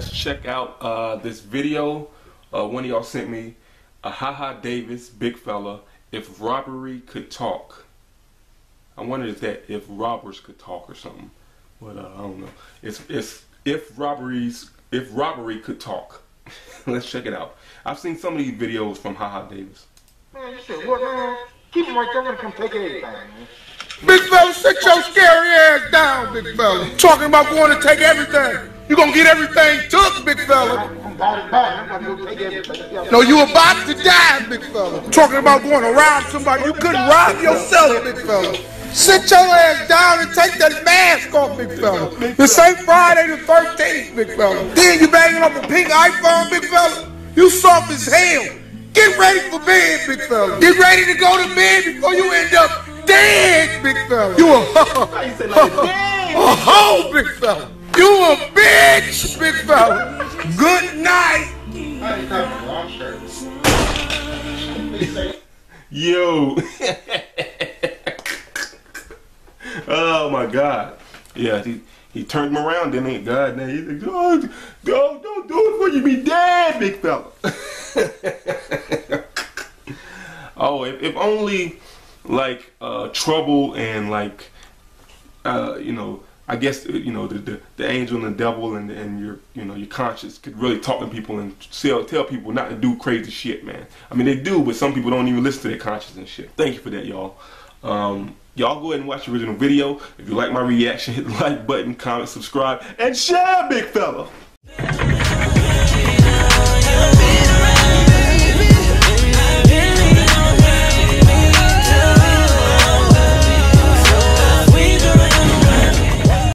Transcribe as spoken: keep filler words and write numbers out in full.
let's check out uh, this video. Uh, one of y'all sent me a Haha Davis, big fella, if robbery could talk. I wondered if that if robbers could talk or something, but uh, I don't know. It's it's if robberies if robbery could talk. Let's check it out. I've seen some of these videos from Haha Davis. Man, you said what, man? Keep him right there. I'm gonna come take everything, man. Big fella, sit your scary ass down, big fella. Talking about going to take everything. You gonna get everything took, big fella. I'm about it back. I'm gonna go take everything. No, you about to die, big fella. Talking about going to rob somebody. You couldn't rob yourself, big fella. Sit your ass down and take that mask off, big fella. This ain't Friday the thirteenth, big fella. Then you banging up a pink iPhone, big fella. You soft as hell. Get ready for bed, big fella. Get ready to go to bed before you end up dead, big fella. You a a hoe, big fella. You a bitch, big fella. Good night. Yo. Oh my God. Yeah, he he turned him around, didn't he? God, now he's like, oh, don't don't do it before you be dead, big fella. Oh, if, if only like uh, trouble and like uh, you know, I guess you know the, the the angel and the devil and and your you know your conscience could really talk to people and tell tell people not to do crazy shit, man. I mean they do, but some people don't even listen to their conscience and shit. Thank you for that, y'all. Um, y'all go ahead and watch the original video. If you like my reaction, hit the like button, comment, subscribe, and share, big fella.